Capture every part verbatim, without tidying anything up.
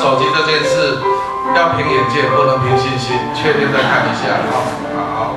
手机这件事要凭眼见，不能凭信心，确定再看一下。好，好。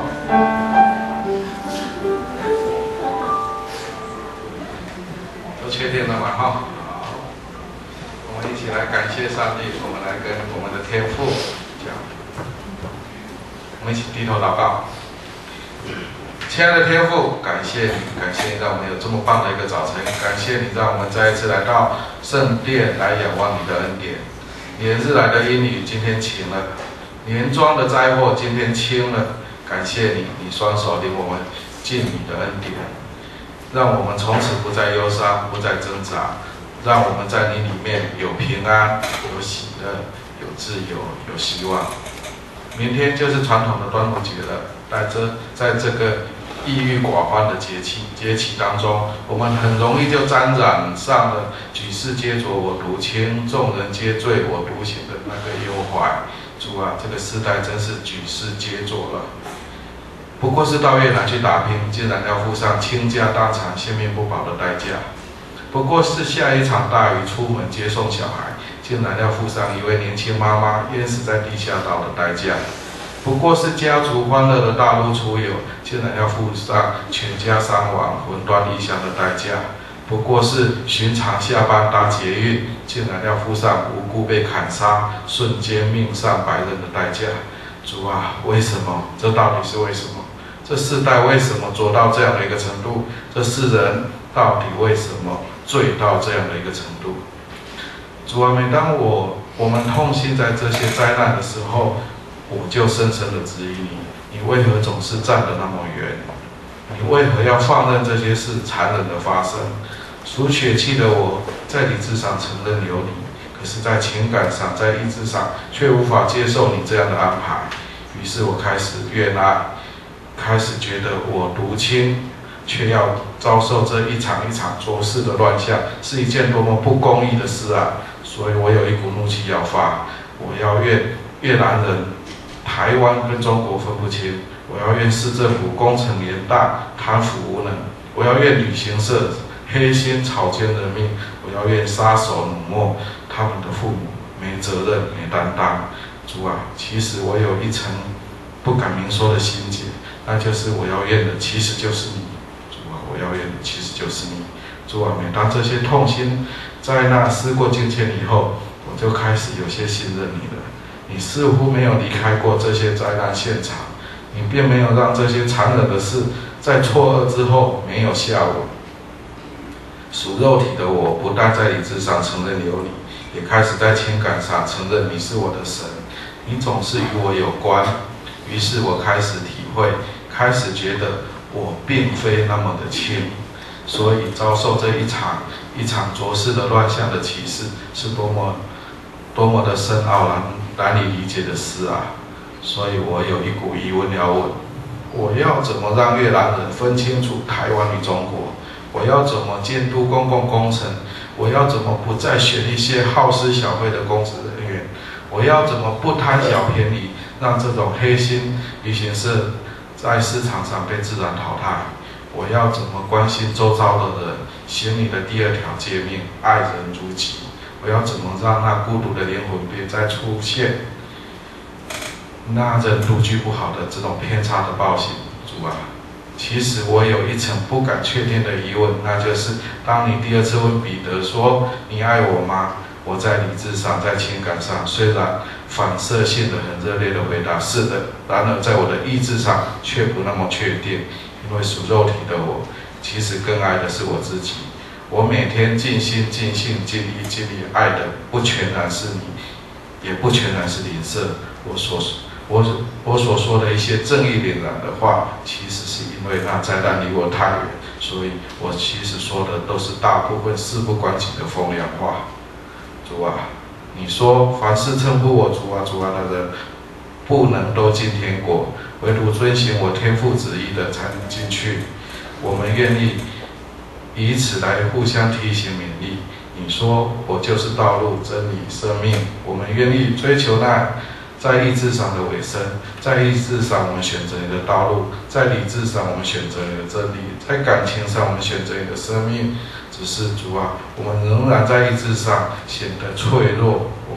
都确定了吗？哈，好。我们一起来感谢上帝，我们来跟我们的天父讲。我们一起低头祷告。亲爱的天父，感谢你，感谢你让我们有这么棒的一个早晨，感谢你让我们再一次来到圣殿来仰望你的恩典。连日来的阴雨今天晴了，年庄的灾祸今天清了，感谢你，你双手领我们进你的恩典，让我们从此不再忧伤，不再挣扎，让我们在你里面有平安，有喜乐，有自由，有希望。明天就是传统的端午节了，在这在这个抑郁寡欢的节气节气当中，我们很容易就沾染上了举世皆浊我独清，众人皆醉我独醒的那个忧怀。主啊，这个时代真是举世皆浊了。不过是到越南去打拼，竟然要付上倾家荡产、性命不保的代价。不过是下一场大雨出门接送小孩，竟然要付上一位年轻妈妈淹死在地下道的代价。不过是家族欢乐的大陆出游，竟然要付上全家伤亡、魂断异乡的代价；不过是寻常下班搭捷运，竟然要付上无辜被砍杀、瞬间命丧百人的代价。主啊，为什么？这到底是为什么？这世代为什么浊到这样的一个程度？这世人到底为什么醉到这样的一个程度？主啊，每当我我们痛心在这些灾难的时候，我就深深的质疑你，你为何总是站得那么远？你为何要放任这些事残忍的发生？属血气的我，在理智上承认有你，可是在情感上、在意志上，却无法接受你这样的安排。于是我开始怨爱，开始觉得我独清，却要遭受这一场一场浊世的乱象，是一件多么不公义的事啊！所以我有一股怒气要发，我要怨越南人。台湾跟中国分不清，我要怨市政府工程严大、贪腐无能；我要怨旅行社黑心草菅人命；我要怨杀手冷漠，他们的父母没责任、没担当。主啊，其实我有一层不敢明说的心结，那就是我要怨的其实就是你。主啊，我要怨的其实就是你。主啊，每当这些痛心在那思过境迁以后，我就开始有些信任你了。你似乎没有离开过这些灾难现场，你并没有让这些残忍的事在错愕之后没有下文。属肉体的我，不但在理智上承认有你，也开始在情感上承认你是我的神，你总是与我有关。于是我开始体会，开始觉得我并非那么的轻，所以遭受这一场一场浊世的乱象的启示，是多么多么的深奥难难以理解的事啊！所以我有一股疑问要问：我要怎么让越南人分清楚台湾与中国？我要怎么监督公共工程？我要怎么不再选一些好施小惠的公职人员？我要怎么不贪小便宜，让这种黑心旅行社在市场上被自然淘汰？我要怎么关心周遭的人，行你的第二条诫命，爱人如己？我要怎么让那孤独的灵魂别再出现那人独居不好的这种偏差的报信？主啊，其实我有一层不敢确定的疑问，那就是当你第二次问彼得说你爱我吗？我在理智上，在情感上，虽然反射性的很热烈的回答是的，然而在我的意志上却不那么确定，因为属肉体的我，其实更爱的是我自己。我每天尽心尽性尽力尽力爱的不全然是你，也不全然是邻舍。我所我我所说的一些正义凛然的话，其实是因为那灾难离我太远，所以我其实说的都是大部分事不关己的风凉话。主啊，你说凡是称呼我主啊主啊的人，不能都进天国，唯独遵行我天父旨意的才能进去。我们愿意以此来互相提醒勉励。你说我就是道路、真理、生命。我们愿意追求那在意志上的尾声，在意志上我们选择你的道路，在理智上我们选择你的真理，在感情上我们选择你的生命。只是主啊，我们仍然在意志上显得脆弱，我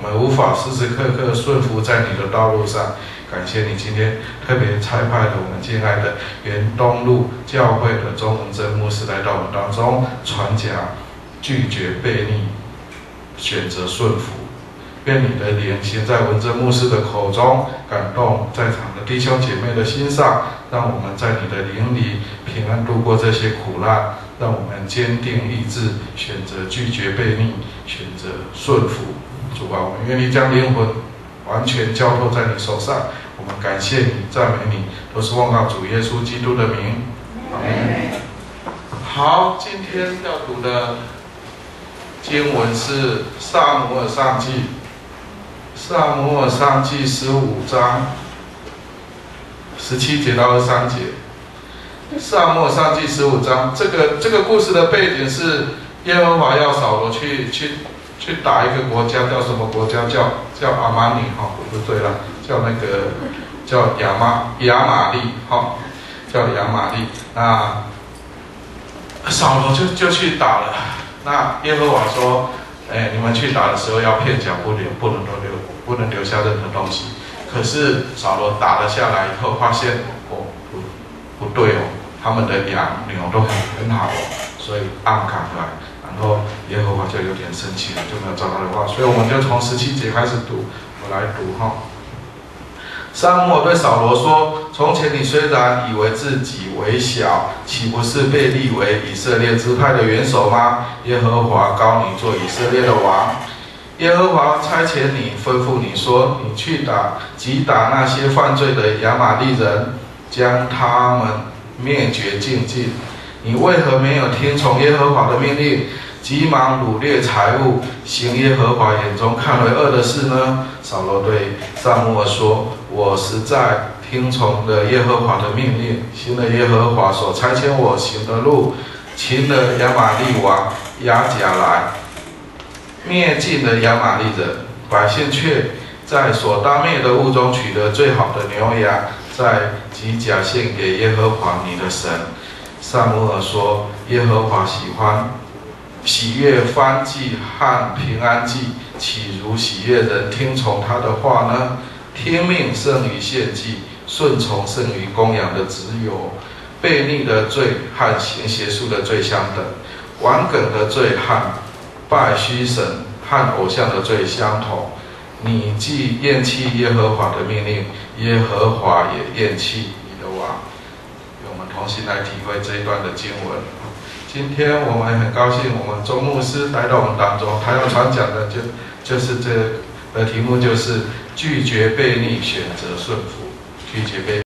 我们无法时时刻刻顺服在你的道路上。感谢你今天特别差派了我们敬爱的原东路教会的钟文珍牧师来到我们当中传讲，拒绝悖逆，选择顺服。愿你的灵行在文珍牧师的口中，感动在场的弟兄姐妹的心上，让我们在你的灵里平安度过这些苦难，让我们坚定意志，选择拒绝悖逆，选择顺服。主啊，我们愿意将灵魂完全交托在你手上。我们感谢你，赞美你，都是奉靠主耶稣基督的名。阿门。好，今天要读的经文是撒母耳上记，撒母耳上记十五章十七节到二十三节。撒母耳上记十五章，这个这个故事的背景是耶和华要扫罗去去去打一个国家，叫什么国家？叫叫阿玛尼哈，不对了，叫那个叫亚玛亚玛利哈，叫亚玛利。那扫罗就就去打了。那耶和华说：“哎，你们去打的时候要片甲不留，不能都留，不能留下任何东西。”可是扫罗打了下来以后，发现哦不不对哦，他们的羊牛都很很好哦，所以暗砍回来。然后耶和华就有点生气了，就没有照他的话。所以我们就从十七节开始读，我来读哈。撒母耳对扫罗说：“从前你虽然以为自己为小，岂不是被立为以色列支派的元首吗？耶和华膏你做以色列的王。耶和华差遣你，吩咐你说：你去打击打那些犯罪的亚玛利人，将他们灭绝尽尽。你为何没有听从耶和华的命令，急忙掳掠财物，行耶和华眼中看为恶的事呢？”扫罗对撒母耳说：“我实在听从了耶和华的命令，行了耶和华所差遣我行的路，擒了亚玛利王亚甲来，灭尽了亚玛利人。百姓却在所当灭的物中取得最好的牛羊，在吉甲献给耶和华你的神。”撒母耳说：“耶和华喜欢喜悦燔祭和平安祭，岂如喜悦人听从他的话呢？听命胜于献祭，顺从胜于公羊的脂油。悖逆的罪和行邪术的罪相等，顽梗的罪和拜虚神和偶像的罪相同。你既厌弃耶和华的命令，耶和华也厌弃你的王。”我们同心来体会这一段的经文。今天我们很高兴，我们钟牧师来到我们当中，他要传讲的就就是这个题目，就是拒绝悖逆，选择顺服。拒绝悖逆。